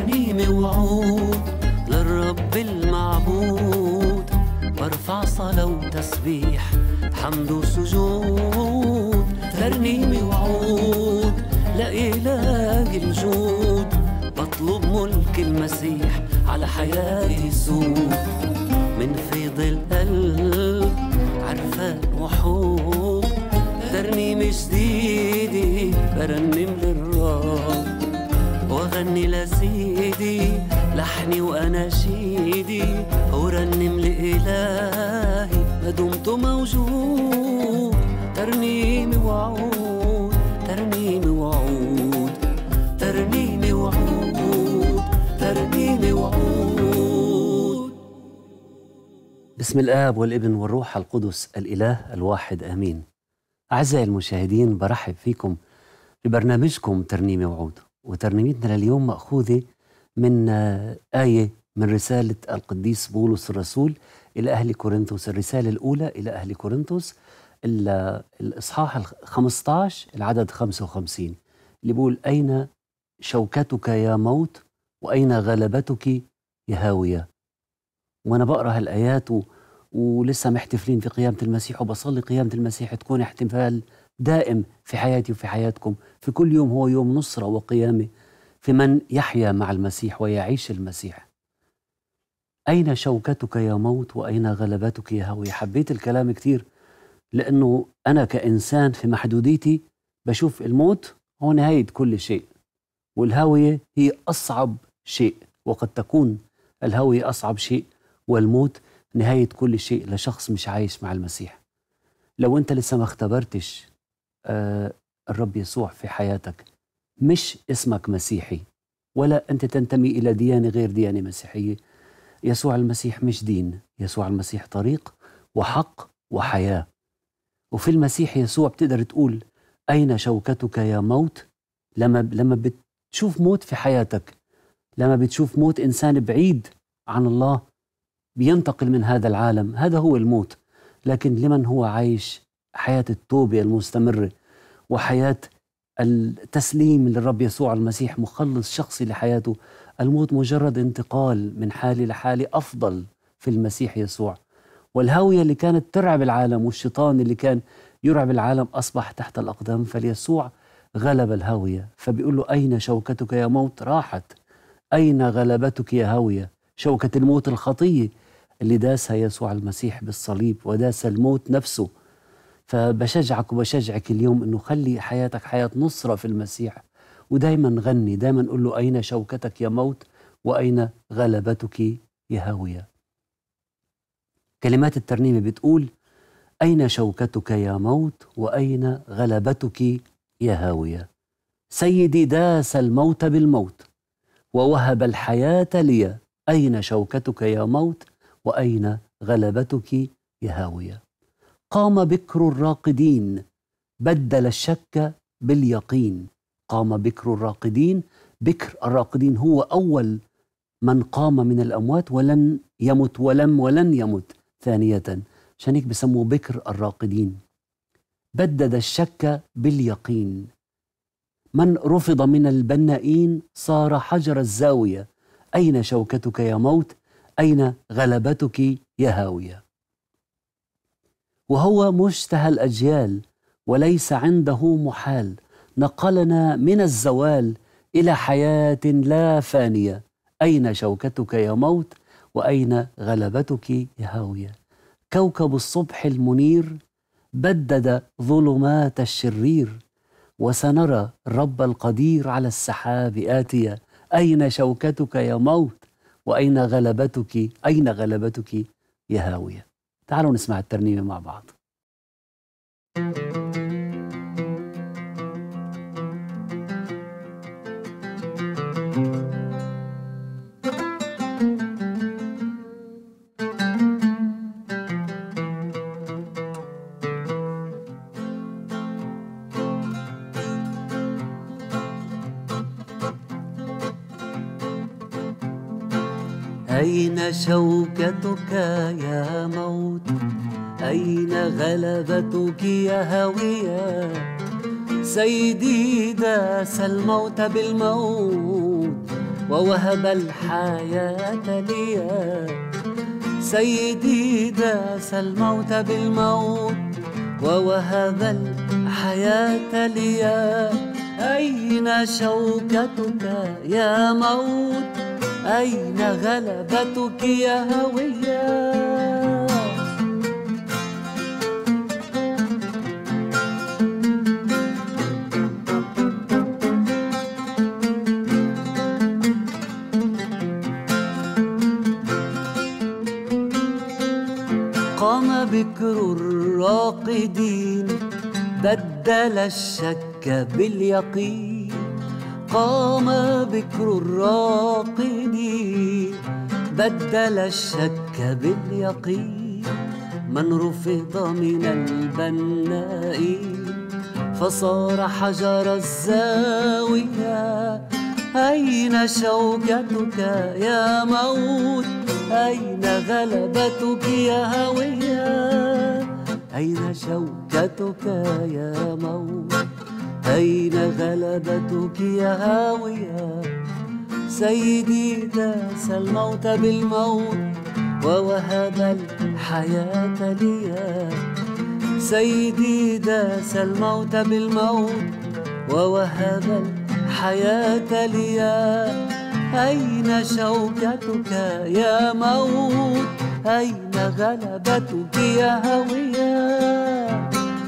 ترنيمة وعود للرب المعبود، برفع صلاة وتسبيح حمد وسجود. ترنيمة وعود لإله الجود، بطلب ملك المسيح على حياتي سود. من فيض القلب عرفان وحب، ترنيمة جديدة برنم للرب، واغني لسيدي لحني واناشيدي، ورنم لإلهي ما دمت موجود. ترنيمة وعود، ترنيمة وعود، ترنيمة وعود، ترنيمة وعود. بسم الآب والابن والروح القدس الإله الواحد آمين. أعزائي المشاهدين، برحب فيكم في برنامجكم ترنيمة وعود، وترنيمتنا لليوم مأخوذة من آية من رسالة القديس بولس الرسول إلى أهل كورنثوس، الرسالة الأولى إلى أهل كورنثوس، الإصحاح 15 العدد 55، اللي بيقول: أين شوكتك يا موت وأين غلبتك يا هاوية. وأنا بقرأ هالآيات ولسه محتفلين في قيامة المسيح، وبصلي قيامة المسيح تكون احتفال دائم في حياتي وفي حياتكم، في كل يوم هو يوم نصرة وقيامة في من يحيا مع المسيح ويعيش المسيح. أين شوكتك يا موت وأين غلبتك يا هاوية. حبيت الكلام كتير، لأنه أنا كإنسان في محدوديتي بشوف الموت هو نهاية كل شيء، والهاوية هي أصعب شيء، وقد تكون الهاوية أصعب شيء والموت نهاية كل شيء لشخص مش عايش مع المسيح. لو أنت لسه ما اختبرتش الرب يسوع في حياتك، مش اسمك مسيحي ولا أنت تنتمي إلى ديانة غير ديانة مسيحية، يسوع المسيح مش دين، يسوع المسيح طريق وحق وحياة. وفي المسيح يسوع بتقدر تقول: أين شوكتك يا موت. لما بتشوف موت في حياتك، لما بتشوف موت إنسان بعيد عن الله بينتقل من هذا العالم، هذا هو الموت. لكن لمن هو عايش حياة التوبة المستمرة وحياة التسليم للرب يسوع المسيح مخلص شخصي لحياته، الموت مجرد انتقال من حالة لحالة أفضل في المسيح يسوع. والهاوية اللي كانت ترعب العالم والشيطان اللي كان يرعب العالم أصبح تحت الأقدام، فاليسوع غلب الهاوية. فبيقول له: أين شوكتك يا موت، راحت. أين غلبتك يا هاوية. شوكة الموت الخطية اللي داسها يسوع المسيح بالصليب وداس الموت نفسه. فبشجعك وبشجعك اليوم أنه خلي حياتك حياة نصرة في المسيح، ودايما غني، دايما قل له: أين شوكتك يا موت وأين غلبتك يا هاوية. كلمات الترنيمة بتقول: أين شوكتك يا موت وأين غلبتك يا هاوية. سيدي داس الموت بالموت ووهب الحياة لي، أين شوكتك يا موت وأين غلبتك يا هاوية. قام بكر الراقدين بدل الشك باليقين. قام بكر الراقدين. بكر الراقدين هو أول من قام من الأموات ولن يمت ولن يمت ثانية، عشان هيك بسموه بكر الراقدين. بدد الشك باليقين. من رفض من البنائين صار حجر الزاوية. أين شوكتك يا موت أين غلبتك يا هاوية. وهو مشتهى الأجيال وليس عنده محال، نقلنا من الزوال إلى حياة لا فانية. أين شوكتك يا موت وأين غلبتك يا هاوية. كوكب الصبح المنير بدد ظلمات الشرير، وسنرى الرب القدير على السحاب آتية. أين شوكتك يا موت وأين غلبتك يا هاوية. تعالوا نسمع الترنيمة مع بعض. أين شوكتك يا موت أين غلبتك يا هاوية. سيدي داس الموت بالموت ووهب الحياة لي. سيدي داس الموت بالموت ووهب الحياة لي. أين شوكتك يا موت؟ أين غلبتك يا هوية؟ قام بكر الراقدين بدل الشك باليقين. قام بكر الراقدين بدل الشك باليقين. من رفض من البنائين فصار حجر الزاوية. أين شوكتك يا موت؟ أين غلبتك يا هوية؟ أين شوكتك يا موت؟ أين غلبتك يا هاوية؟ سيدي داس الموت بالموت ووهب الحياة لي. سيدي داس الموت بالموت ووهب الحياة لي. أين شوكتك يا موت؟ أين غلبتك يا هوية؟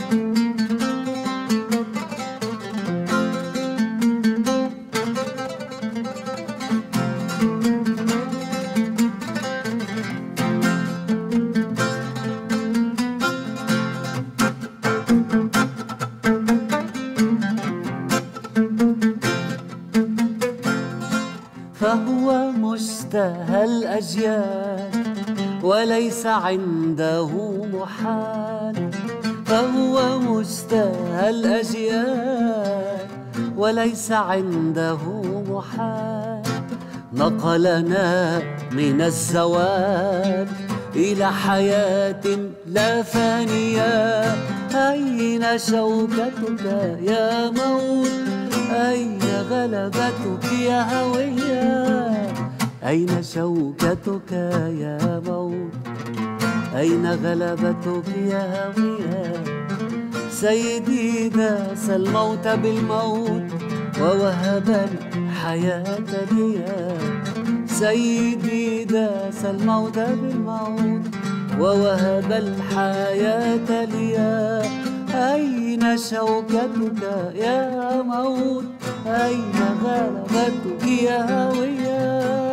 فهو مشتهى الأجيال وليس عنده محال. فهو مشتهى الأجيال وليس عنده محال. نقلنا من الزوال إلى حياة لا فانية. أين شوكتك يا موت؟ أين غلبتك يا هوية؟ أين شوكتك يا موت؟ أين غلبتك يا هوية؟ سيدي داس الموت بالموت ووهب الحياة لي. سيدي داس الموت بالموت ووهب الحياة لي. أين شوكتك يا موت؟ أين غلبتك يا هوية؟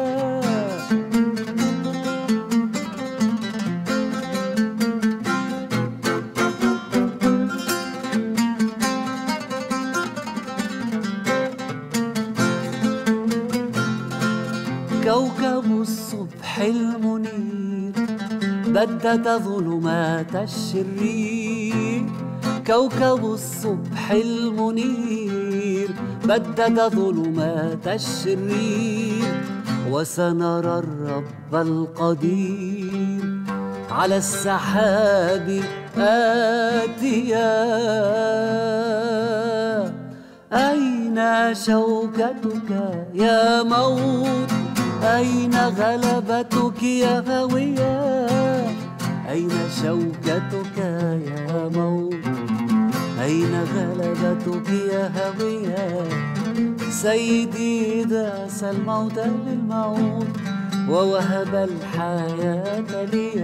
كوكب الصبح المنير بدد ظلمات الشرير. كوكب الصبح المنير بدد ظلمات الشرير. وسنرى الرب القدير على السحاب آتيا. أين شوكتك يا موت؟ أين غلبتك يا هوية؟ أين شوكتك يا موت؟ أين غلبتك يا هوية؟ سيدي داس الموت بالموت ووهب الحياة لي.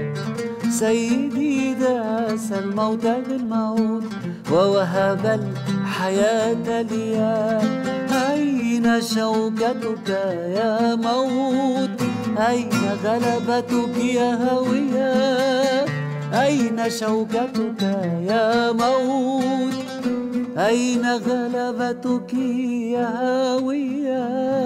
سيدي داس الموت بالموت ووهب الحياة لي. أين شوكتك يا موت؟ أين غلبتك يا هوية؟ أين شوكتك يا موت؟ أين غلبتك يا هوية؟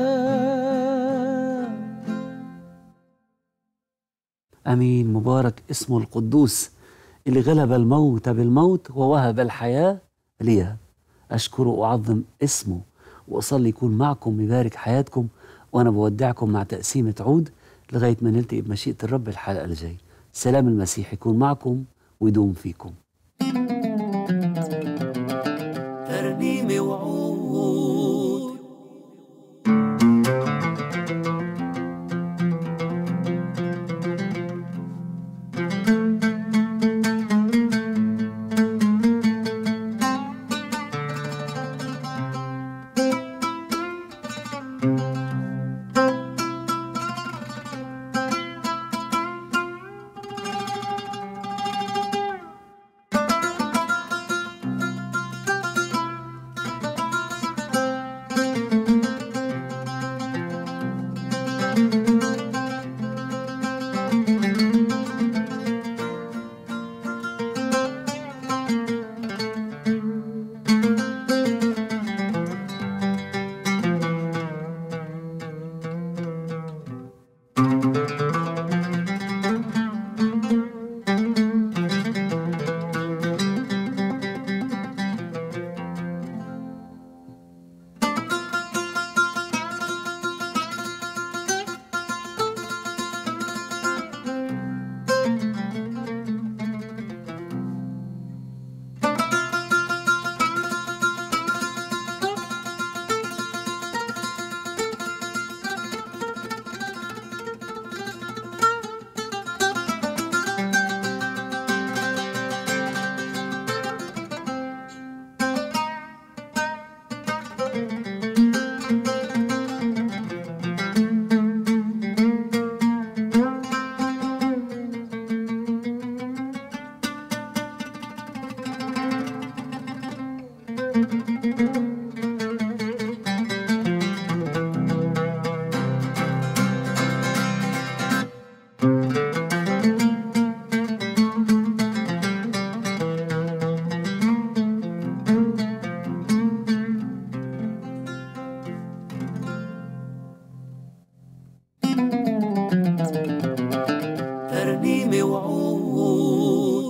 أمين. مبارك اسمه القدوس اللي غلب الموت بالموت ووهب الحياة لي. أشكره وأعظم اسمه وأصلي يكون معكم يبارك حياتكم. وأنا بودعكم مع تقسيمة عود لغاية ما نلتقي بمشيئة الرب الحلقة الجاي. سلام المسيح يكون معكم ويدوم فيكم. ترنيمة وعود. ترنيمة وعود